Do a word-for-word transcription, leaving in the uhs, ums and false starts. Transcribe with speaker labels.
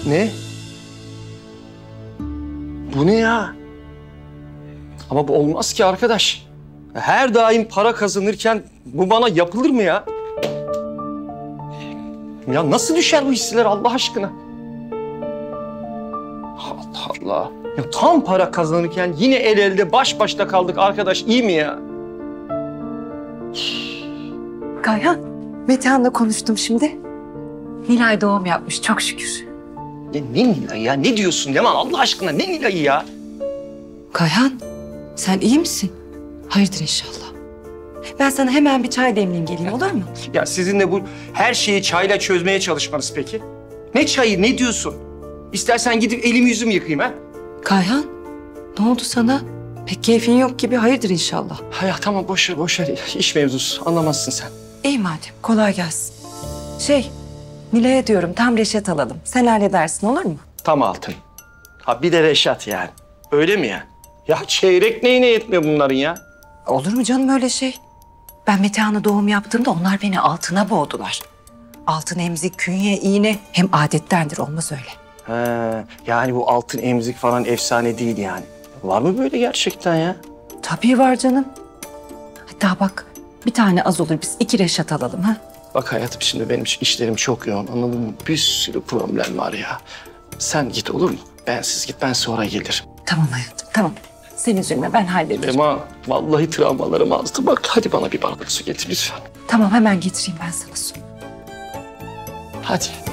Speaker 1: Ne? Bu ne ya? Ama bu olmaz ki arkadaş. Her daim para kazanırken bu bana yapılır mı ya? Ya nasıl düşer bu hisseler Allah aşkına? Allah Allah. Ya tam para kazanırken yine el elde baş başta kaldık arkadaş, iyi mi ya?
Speaker 2: Kayhan, Metehan'la konuştum şimdi. Nilay doğum yapmış çok şükür.
Speaker 1: Ne, ne Nilay'ı ya? Ne diyorsun Leman Allah aşkına? Ne Nilay'ı ya?
Speaker 2: Kayhan, sen iyi misin? Hayırdır inşallah. Ben sana hemen bir çay demleyeyim geleyim olur mu?
Speaker 1: Ya sizinle bu her şeyi çayla çözmeye çalışmanız peki? Ne çayı, ne diyorsun? İstersen gidip elimi yüzümü yıkayayım ha?
Speaker 2: Kayhan, ne oldu sana? Pek keyfin yok gibi, hayırdır inşallah.
Speaker 1: Ha ya tamam boş ver, boş ver. İş mevzusu, anlamazsın sen.
Speaker 2: İyi madem, kolay gelsin. Şey, Nilay'a diyorum tam reşat alalım. Sen halledersin olur mu?
Speaker 1: Tam altın. Ha bir de Reşat yani. Öyle mi ya? Ya çeyrek neyine yetmiyor bunların ya?
Speaker 2: Olur mu canım öyle şey? Ben Metehan'a doğum yaptığımda onlar beni altına boğdular. Altın emzik, künye, iğne hem adettendir olmaz öyle.
Speaker 1: He, yani bu altın emzik falan efsane değil yani. Var mı böyle gerçekten ya?
Speaker 2: Tabii var canım. Hatta bak bir tane az olur biz iki reşat alalım ha.
Speaker 1: Bak hayatım şimdi benim işlerim çok yoğun anladın mı? Bir sürü problem var ya. Sen git olur mu? Bensiz git ben sonra gelirim.
Speaker 2: Tamam hayatım tamam. Sen üzülme ben hallederim.
Speaker 1: Ama vallahi travmalarım azdı. Bak hadi bana bir bardak su getir lütfen.
Speaker 2: Tamam hemen getireyim ben sana su.
Speaker 1: Hadi.